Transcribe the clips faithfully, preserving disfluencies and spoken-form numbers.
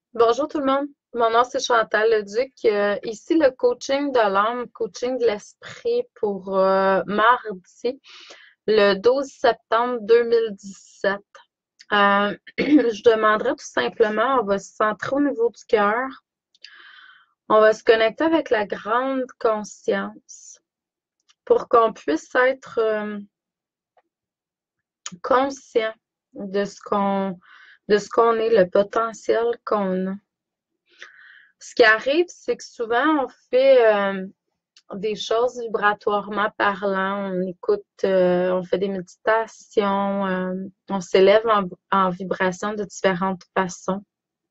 Bonjour tout le monde, mon nom c'est Chantal Leduc. Euh, ici le coaching de l'âme, coaching de l'esprit pour euh, mardi, le douze septembre deux mille dix-sept. Euh, je demanderais tout simplement, on va se centrer au niveau du cœur, on va se connecter avec la grande conscience pour qu'on puisse être euh, conscient de ce qu'on de ce qu'on est, le potentiel qu'on a. Ce qui arrive, c'est que souvent, on fait euh, des choses vibratoirement parlant. On écoute, euh, on fait des méditations, euh, on s'élève en, en vibration de différentes façons.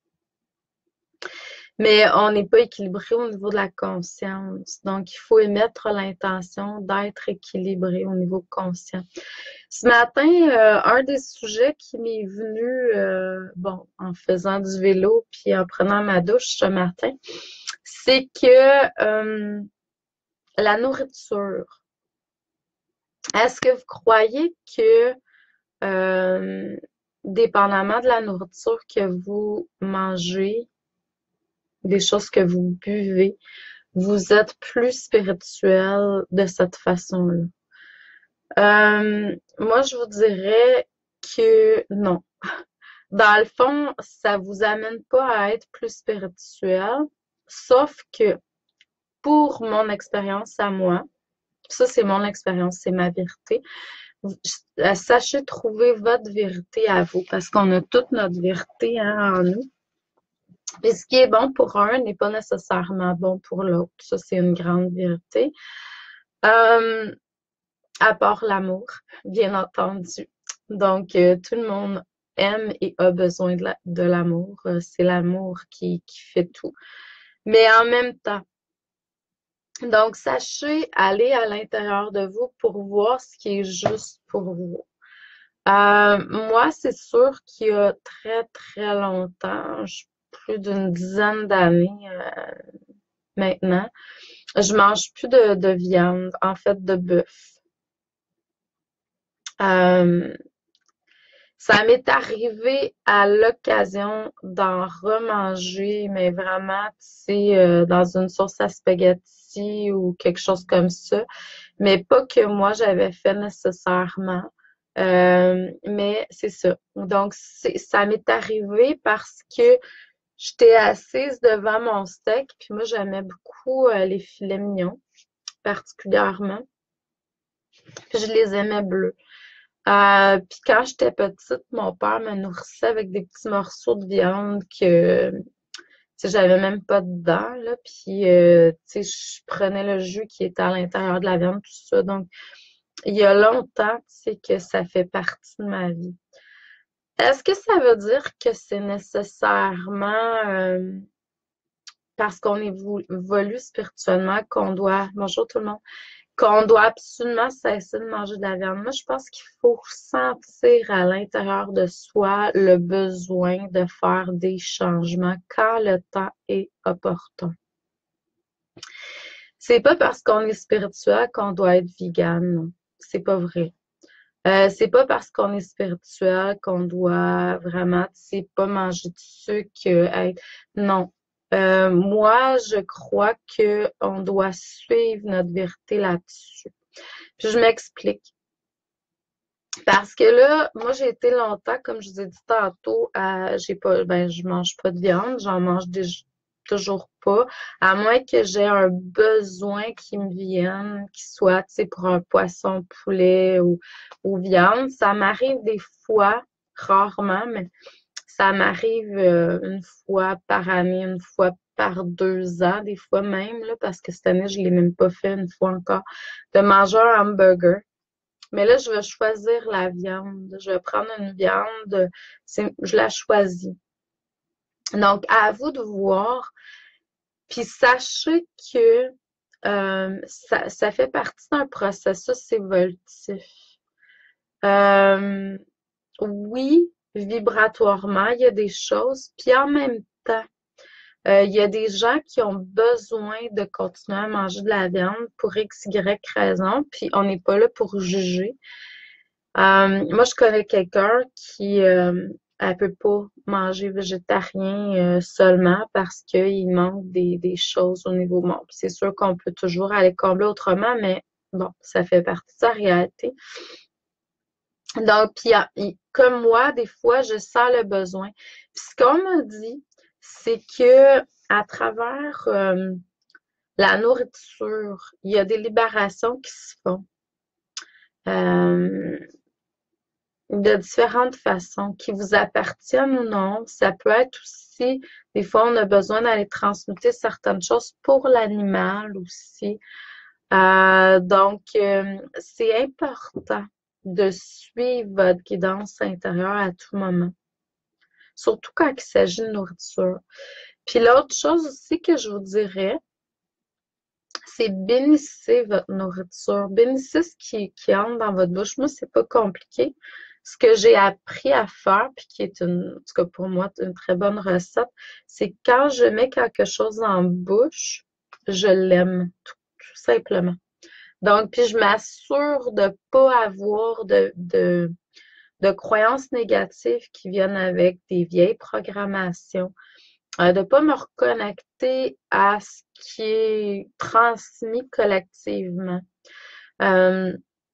Mais on n'est pas équilibré au niveau de la conscience. Donc, il faut émettre l'intention d'être équilibré au niveau conscient. Ce matin, euh, un des sujets qui m'est venu, euh, bon, en faisant du vélo puis en prenant ma douche ce matin, c'est que euh, la nourriture. Est-ce que vous croyez que, euh, dépendamment de la nourriture que vous mangez, des choses que vous buvez, vous êtes plus spirituel de cette façon-là? Euh, moi, je vous dirais que non. Dans le fond, ça vous amène pas à être plus spirituel, sauf que pour mon expérience à moi, ça c'est mon expérience, c'est ma vérité. Euh, Sachez trouver votre vérité à vous, parce qu'on a toute notre vérité hein, en nous. Et ce qui est bon pour un n'est pas nécessairement bon pour l'autre. Ça, c'est une grande vérité. Euh, à part l'amour, bien entendu. Donc, euh, tout le monde aime et a besoin de la- de l'amour. Euh, c'est l'amour qui, qui fait tout. Mais en même temps, donc, sachez aller à l'intérieur de vous pour voir ce qui est juste pour vous. Euh, moi, c'est sûr qu'il y a très, très longtemps, je- plus d'une dizaine d'années euh, maintenant, je mange plus de, de viande, en fait, de bœuf. Euh, Ça m'est arrivé à l'occasion d'en remanger, mais vraiment, tu sais, euh, dans une sauce à spaghetti ou quelque chose comme ça, mais pas que moi j'avais fait nécessairement. Euh, mais c'est ça. Donc, c'est, ça m'est arrivé parce que j'étais assise devant mon steak, puis moi j'aimais beaucoup euh, les filets mignons, particulièrement. Puis je les aimais bleus. Euh, puis quand j'étais petite, mon père me nourrissait avec des petits morceaux de viande que, tu sais, j'avais même pas dedans, là. Puis, euh, tu sais, je prenais le jus qui était à l'intérieur de la viande, tout ça. Donc, il y a longtemps, tu sais, que ça fait partie de ma vie. Est-ce que ça veut dire que c'est nécessairement euh, parce qu'on évolue spirituellement qu'on doit, bonjour tout le monde, qu'on doit absolument cesser de manger de la viande. Moi, je pense qu'il faut sentir à l'intérieur de soi le besoin de faire des changements quand le temps est opportun. C'est pas parce qu'on est spirituel qu'on doit être vegan, non. C'est pas vrai. Euh, c'est pas parce qu'on est spirituel qu'on doit vraiment, tu sais, pas manger de sucre, euh, être... Non. Euh, moi, je crois que on doit suivre notre vérité là-dessus. Puis je m'explique. Parce que là, moi, j'ai été longtemps, comme je vous ai dit tantôt, à, j'ai pas, ben, je mange pas de viande, j'en mange déjà toujours pas, à moins que j'ai un besoin qui me vienne, qui soit, tu sais, pour un poisson, poulet ou, ou viande. Ça m'arrive des fois, rarement, mais ça m'arrive euh, une fois par année, une fois par deux ans, des fois même, là, parce que cette année, je l'ai même pas fait une fois encore, de manger un hamburger. Mais là, je vais choisir la viande. Je vais prendre une viande, c'est, je la choisis. Donc, à vous de voir. Puis sachez que euh, ça, ça fait partie d'un processus évolutif. Euh, oui, vibratoirement, il y a des choses. Puis en même temps, euh, il y a des gens qui ont besoin de continuer à manger de la viande pour X, Y raison. Puis on n'est pas là pour juger. Euh, moi, je connais quelqu'un qui, euh, elle peut pas manger végétarien euh, seulement parce qu'il manque des, des choses au niveau monde. C'est sûr qu'on peut toujours aller combler autrement, mais bon, ça fait partie de sa réalité. Donc, puis, ah, il- comme moi, des fois, je sens le besoin. Puis, ce qu'on m'a dit, c'est que à travers euh, la nourriture, il y a des libérations qui se font euh, de différentes façons, qui vous appartiennent ou non. Ça peut être aussi, des fois, on a besoin d'aller transmuter certaines choses pour l'animal aussi. Euh, donc, euh, c'est important de suivre votre guidance intérieure à tout moment, surtout quand il s'agit de nourriture. Puis l'autre chose aussi que je vous dirais, c'est bénissez votre nourriture. Bénissez ce qui, qui entre dans votre bouche. Moi, c'est pas compliqué. Ce que j'ai appris à faire, puis qui est une, en tout cas pour moi, une très bonne recette, c'est quand je mets quelque chose en bouche, je l'aime, tout, tout simplement. Donc, puis je m'assure de pas avoir de, de, de croyances négatives qui viennent avec des vieilles programmations, euh, de pas me reconnecter à ce qui est transmis collectivement. Euh,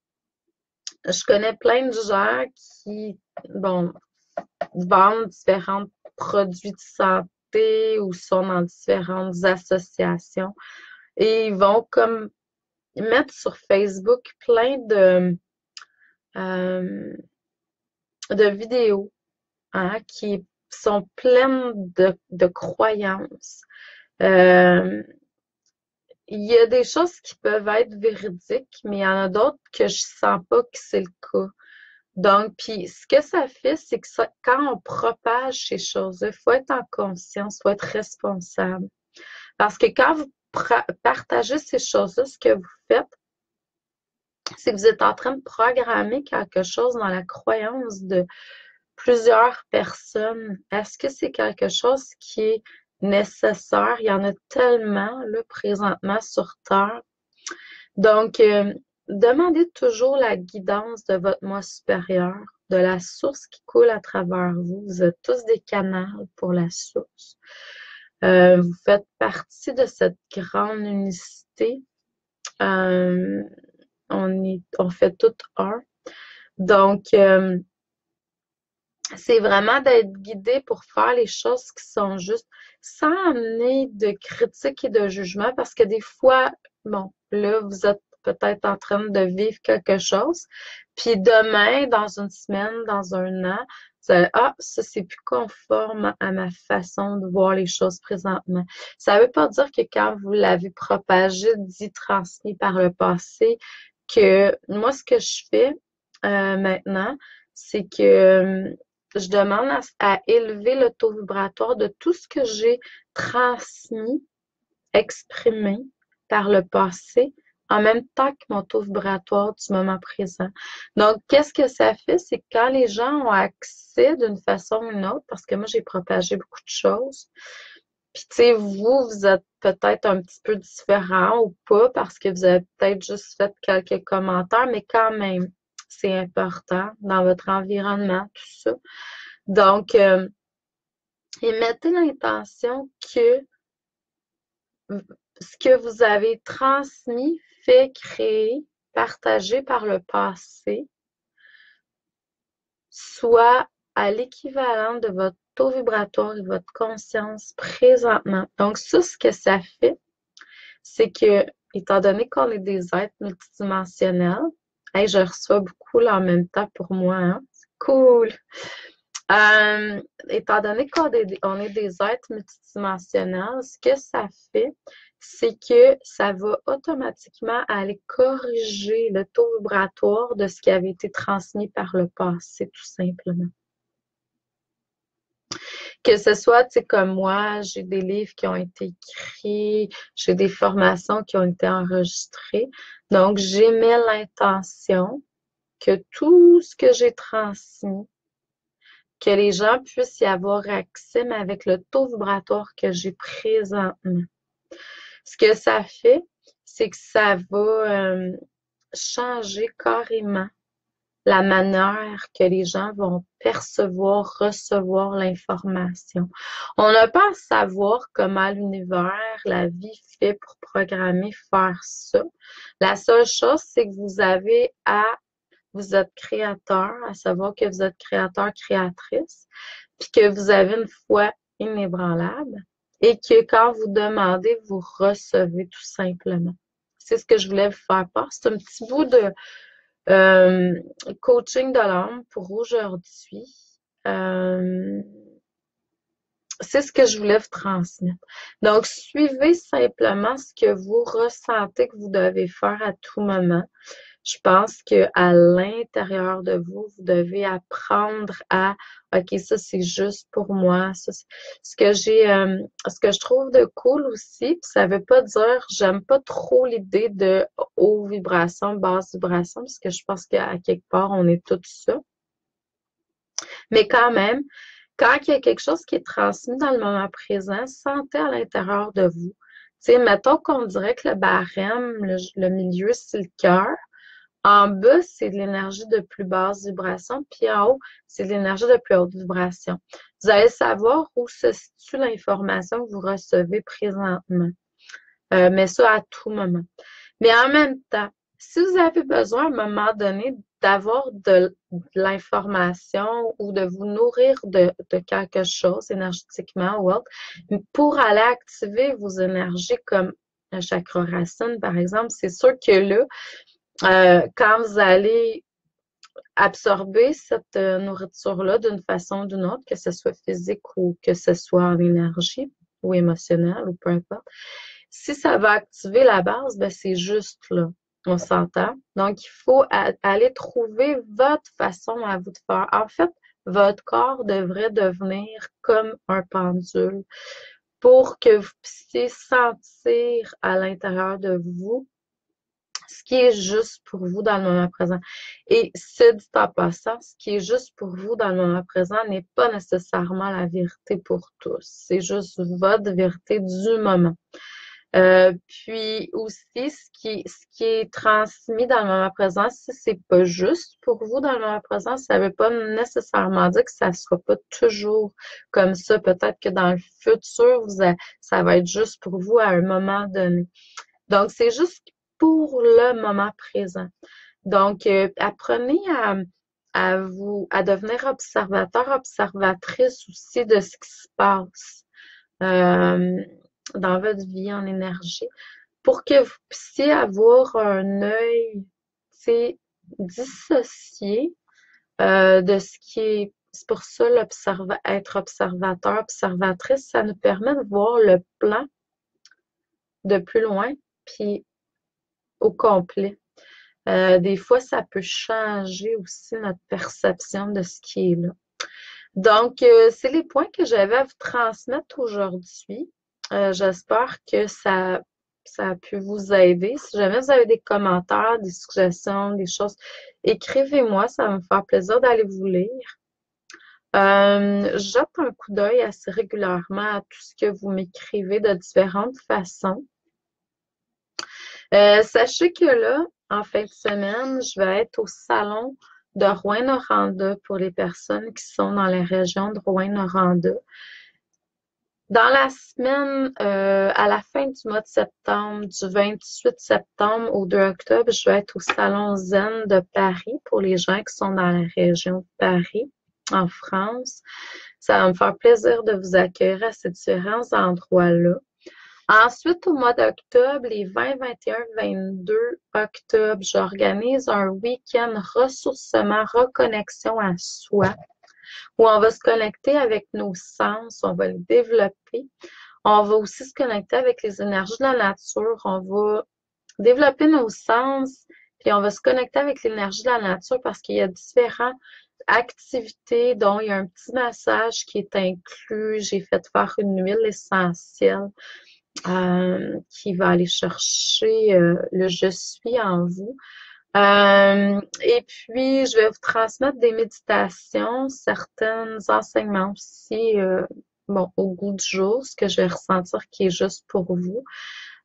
je connais plein de gens qui, bon, vendent différents produits de santé ou sont dans différentes associations et ils vont comme mettre sur Facebook plein de, euh, de vidéos hein, qui sont pleines de, de croyances. Euh, il y a des choses qui peuvent être véridiques, mais il y en a d'autres que je sens pas que c'est le cas. Donc, puis ce que ça fait, c'est que ça, quand on propage ces choses-là, il faut être en conscience, il faut être responsable. Parce que quand vous partagez ces choses-là, ce que vous faites, c'est que vous êtes en train de programmer quelque chose dans la croyance de plusieurs personnes. Est-ce que c'est quelque chose qui est nécessaire? Il y en a tellement, là, présentement sur Terre. Donc, euh, demandez toujours la guidance de votre moi supérieur, de la source qui coule à travers vous. Vous êtes tous des canaux pour la source. Euh, vous faites partie de cette grande unicité. Euh, on est, on fait tout un. Donc, euh, c'est vraiment d'être guidé pour faire les choses qui sont justes, sans amener de critiques et de jugement, parce que des fois, bon, là, vous êtes peut-être en train de vivre quelque chose, puis demain, dans une semaine, dans un an, vous allez, ah, ça, c'est plus conforme à ma façon de voir les choses présentement. Ça veut pas dire que quand vous l'avez propagé, dit, transmis par le passé, que moi, ce que je fais euh, maintenant, c'est que euh, je demande à, à élever le taux vibratoire de tout ce que j'ai transmis, exprimé par le passé, en même temps que mon taux vibratoire du moment présent. Donc, qu'est-ce que ça fait? C'est que quand les gens ont accès d'une façon ou d'une autre, parce que moi, j'ai propagé beaucoup de choses, puis, tu sais, vous, vous êtes peut-être un petit peu différent ou pas, parce que vous avez peut-être juste fait quelques commentaires, mais quand même, c'est important dans votre environnement, tout ça. Donc, euh, et mettez l'intention que ce que vous avez transmis, fait, créé, partagé par le passé, soit à l'équivalent de votre taux vibratoire et votre conscience présentement. Donc, ça, ce que ça fait, c'est que, étant donné qu'on est des êtres multidimensionnels, hey, je reçois beaucoup là en même temps pour moi, hein? C'est cool! Euh, étant donné qu'on est, on est des êtres multidimensionnels, ce que ça fait, c'est que ça va automatiquement aller corriger le taux vibratoire de ce qui avait été transmis par le passé, tout simplement. Que ce soit, tu sais, comme moi, j'ai des livres qui ont été écrits, j'ai des formations qui ont été enregistrées. Donc, j'émets l'intention que tout ce que j'ai transmis, que les gens puissent y avoir accès, mais avec le taux vibratoire que j'ai présentement. Ce que ça fait, c'est que ça va euh, changer carrément la manière que les gens vont percevoir, recevoir l'information. On n'a pas à savoir comment l'univers, la vie fait pour programmer, faire ça. La seule chose, c'est que vous avez à, vous êtes créateur, à savoir que vous êtes créateur, créatrice, puis que vous avez une foi inébranlable et que quand vous demandez, vous recevez tout simplement. C'est ce que je voulais vous faire part. C'est un petit bout de euh, coaching de l'âme pour aujourd'hui. Euh, c'est ce que je voulais vous transmettre. Donc, suivez simplement ce que vous ressentez que vous devez faire à tout moment. Je pense que à l'intérieur de vous, vous devez apprendre à OK, ça c'est juste pour moi. Ça, ce que j'ai euh, ce que je trouve de cool aussi, puis ça veut pas dire j'aime pas trop l'idée de haute vibration, basse vibration, parce que je pense qu'à quelque part, on est tout ça. Mais quand même, quand il y a quelque chose qui est transmis dans le moment présent, sentez à l'intérieur de vous. Tu sais, mettons qu'on dirait que le barème, le, le milieu, c'est le cœur. En bas, c'est de l'énergie de plus basse vibration, puis en haut, c'est de l'énergie de plus haute vibration. Vous allez savoir où se situe l'information que vous recevez présentement. Euh, mais ça à tout moment. Mais en même temps, si vous avez besoin à un moment donné d'avoir de, de l'information ou de vous nourrir de, de quelque chose énergétiquement ou autre, pour aller activer vos énergies comme le chakra racine, par exemple, c'est sûr que là, euh, quand vous allez absorber cette euh, nourriture-là d'une façon ou d'une autre, que ce soit physique ou que ce soit en énergie ou émotionnelle ou peu importe, si ça va activer la base, ben c'est juste là. On s'entend. Donc, il faut a- aller trouver votre façon à vous de faire. En fait, votre corps devrait devenir comme un pendule pour que vous puissiez sentir à l'intérieur de vous ce qui est juste pour vous dans le moment présent. Et ce dit en passant, ce qui est juste pour vous dans le moment présent n'est pas nécessairement la vérité pour tous. C'est juste votre vérité du moment. Euh, puis aussi, ce qui, ce qui est transmis dans le moment présent, si c'est pas juste pour vous dans le moment présent, ça veut pas nécessairement dire que ça sera pas toujours comme ça. Peut-être que dans le futur, vous a- ça va être juste pour vous à un moment donné. Donc, c'est juste pour le moment présent. Donc, euh, apprenez à, à vous, à devenir observateur, observatrice aussi de ce qui se passe euh, dans votre vie en énergie pour que vous puissiez avoir un œil, tu sais, dissocié euh, de ce qui est. C'est pour ça, l'observa être observateur, observatrice, ça nous permet de voir le plan de plus loin, puis au complet. Euh, des fois, ça peut changer aussi notre perception de ce qui est là. Donc, euh, c'est les points que j'avais à vous transmettre aujourd'hui. Euh, j'espère que ça, ça a pu vous aider. Si jamais vous avez des commentaires, des suggestions, des choses, écrivez-moi, ça va me faire plaisir d'aller vous lire. Euh, je jette un coup d'œil assez régulièrement à tout ce que vous m'écrivez de différentes façons. Euh, sachez que là, en fin de semaine, je vais être au salon de Rouyn-Noranda pour les personnes qui sont dans la région de Rouyn-Noranda. Dans la semaine, euh, à la fin du mois de septembre, du vingt-huit septembre au deux octobre, je vais être au Salon Zen de Paris pour les gens qui sont dans la région de Paris, en France. Ça va me faire plaisir de vous accueillir à ces différents endroits-là. Ensuite, au mois d'octobre, les vingt, vingt et un, vingt-deux octobre, j'organise un week-end ressourcement, reconnexion à soi, où on va se connecter avec nos sens, on va les développer. On va aussi se connecter avec les énergies de la nature, on va développer nos sens, puis on va se connecter avec l'énergie de la nature parce qu'il y a différentes activités, dont il y a un petit massage qui est inclus. J'ai fait faire une huile essentielle. Euh, qui va aller chercher euh, le je suis en vous. Euh, et puis, je vais vous transmettre des méditations, certains enseignements aussi, euh, bon, au goût du jour, ce que je vais ressentir qui est juste pour vous.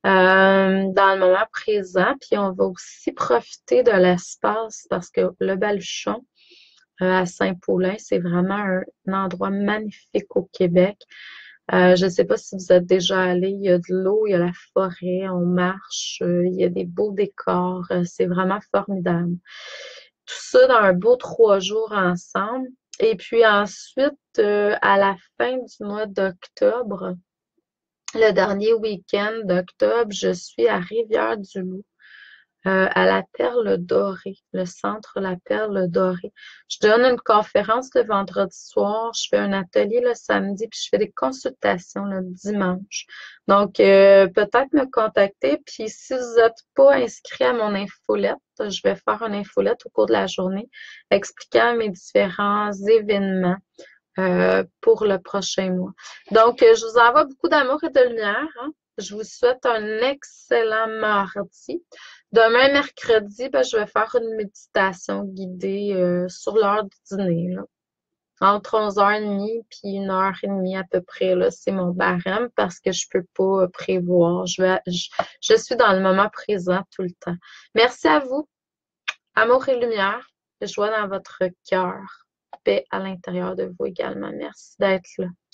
euh, dans le moment présent. Puis on va aussi profiter de l'espace parce que le Baluchon euh, à Saint-Paulin, c'est vraiment un, un endroit magnifique au Québec. Euh, je ne sais pas si vous êtes déjà allé, il y a de l'eau, il y a la forêt, on marche, euh, il y a des beaux décors, euh, c'est vraiment formidable. Tout ça dans un beau trois jours ensemble. Et puis ensuite, euh, à la fin du mois d'octobre, le dernier week-end d'octobre, je suis à Rivière-du-Loup, euh, à la Perle Dorée, le centre La Perle Dorée. Je donne une conférence le vendredi soir, je fais un atelier le samedi, puis je fais des consultations le dimanche. Donc, euh, peut-être me contacter, puis si vous n'êtes pas inscrit à mon infolette, je vais faire une infolette au cours de la journée expliquant mes différents événements euh, pour le prochain mois. Donc, euh, je vous envoie beaucoup d'amour et de lumière, hein. Je vous souhaite un excellent mardi. Demain, mercredi, ben, je vais faire une méditation guidée euh, sur l'heure du dîner, là. Entre onze heures trente puis une heure trente à peu près, là, c'est mon barème parce que je peux pas euh, prévoir. Je vais, je, je suis dans le moment présent tout le temps. Merci à vous. Amour et lumière, joie dans votre cœur, paix à l'intérieur de vous également. Merci d'être là.